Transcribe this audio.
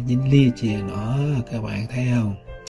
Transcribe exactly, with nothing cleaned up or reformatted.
dính lia chìa nữa, các bạn thấy không?